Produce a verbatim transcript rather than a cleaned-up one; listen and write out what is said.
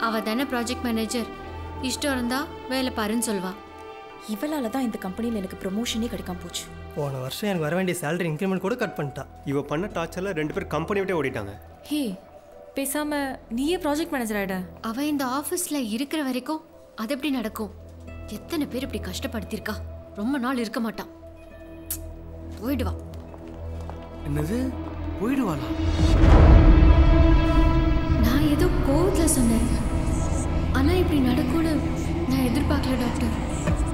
அவ தானே project manager. இஷ்டம் இருந்தா வேலை பாருன்னு சொல்வா. இவளால தான் இந்த கம்பெனியில் எனக்கு ப்ரொமோஷனே கிடைக்காம போச்சு. போன வருஷம் எனக்கு வர வேண்டிய சேலரி இன்க்ரிமெண்ட் கூட கட் பண்ணிட்டா. இவ பண்ண டார்ச்சர்ல ரெண்டு பேர் கம்பெனி விட்டே ஓடிட்டாங்க. ஹே, பேசாம நீயே ப்ராஜெக்ட் மேனேஜர் ஆயிட. அவ இந்த ஆஃபீஸ்ல இருக்கிற வரைக்கும் அது எப்படி நடக்கும்? எத்தனை பேர் இப்படி கஷ்டப்படுத்திருக்கா. ரொம்ப நாள் இருக்க மாட்டான். போயிடுவா. என்னது போயிடுவாளா? நான் ஏதோ கோவத்துல சொன்னேன். ஆனா இப்படி நடக்கும்னு நான் எதிர்பார்க்கல டாக்டர்.